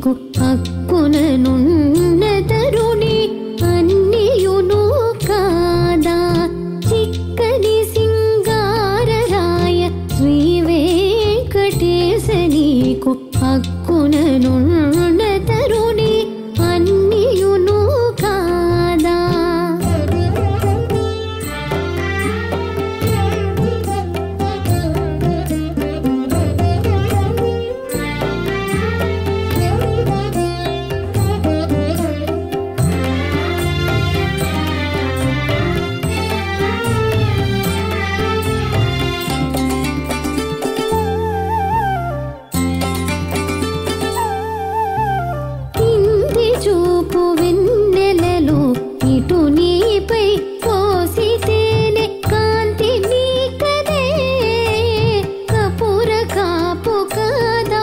నీకు హక్కుననున్న తరుణి అన్నియును కాదా చిక్కని సింగారరాయ శ్రీ వెంకటేశ నీకు హక్కుననున్న తరుణి అన్నియును కాదా చూపు వెన్నెలలో ఇటు నీపై పోసితేనే కాంతి నీ కదే కపుర కాపు కదా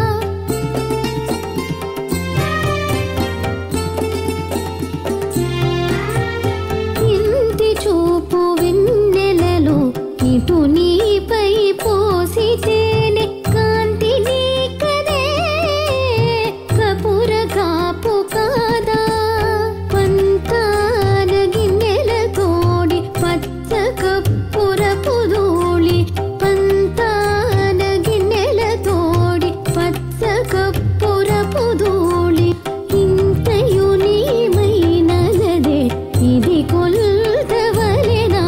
ఇంటి చూపు వెన్నెలలో ఇటు నీపై పోసితేనే కాంతి నీ కదే కపుర కాపు కాదా పంతాన గిన్నెల తోడి పచ్చ కప్పురపు ధూళి పంతాన గిన్నెల తోడి పచ్చ కప్పురపు ధూళి ఇంతయు నీమైనదే ఇది కొల్తవలెనా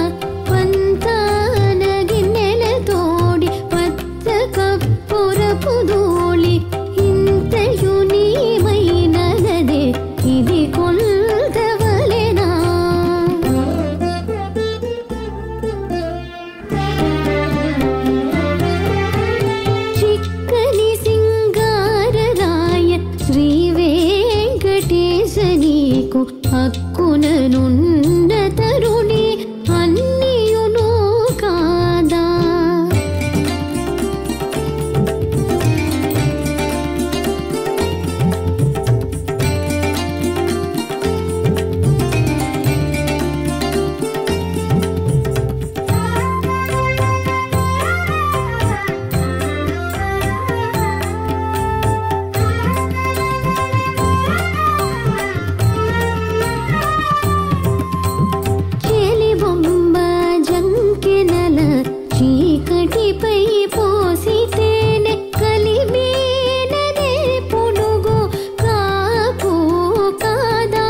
పంతాన గిన్నెల తోడి పచ్చ కప్పురపు ధూళి ఇంతయు నీమైనదే ఇది కొల్తవలెనా చిక్కని సింగారరాయ శ్రీ వెంకటేశ నీకు హక్కుననున్న తరుణి అన్నియును కాదా చెలిబొమ్మ జంకెనల చీకటిపై పోసితేనే కలిమేనదే పునుగు కాపు కాదా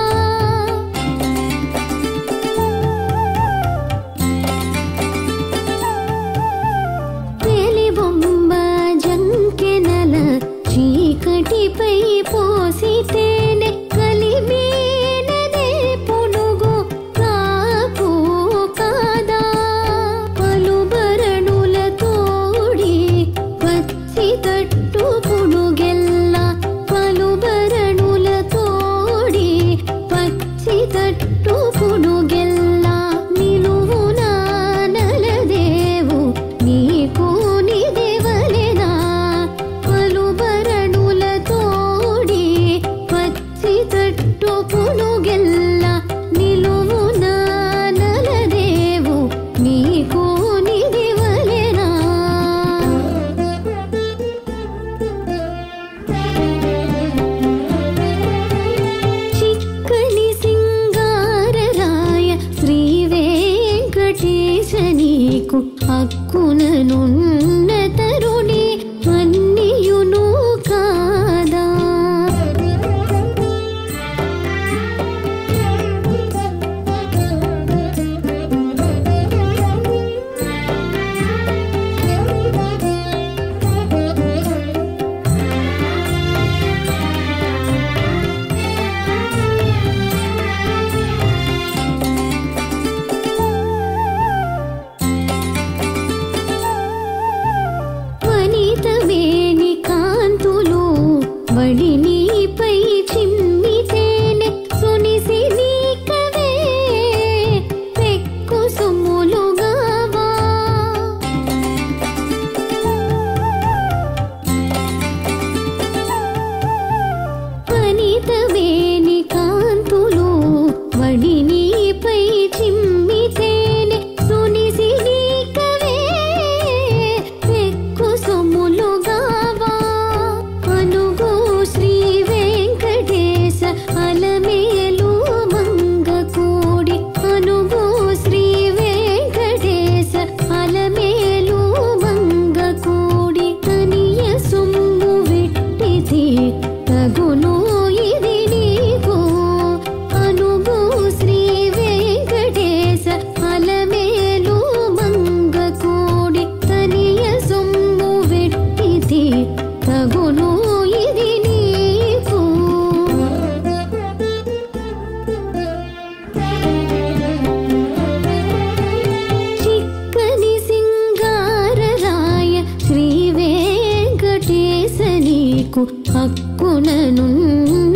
చెలిబొమ్మ జంకెనల చీకటిపై పోసితేనే కలిమేనదే పునుగు కాపు కాదా పలుబరణుల తోడి పచ్చి తట్టు పునుగెల్ల పలుబరణుల తోడి పచ్చి తట్టు పునుగెల్ల నిలువున నలదేవు నీకు నిదివలెనా పలుబరణుల తోడి పచ్చి తట్టు పునుగెల్ల నిలువున నలదేవు నీకు నిదివలెనా పెట్టితి తగును ఇది నీకు అనుభూ శ్రీ వెంకటేశ అలమేలు మంగ కూడి తనియ సొమ్ము వెట్టితి తగును ఇది నీకు చిక్కని సింగారరాయ శ్రీ వెంకటేశ నీకు హక్కునను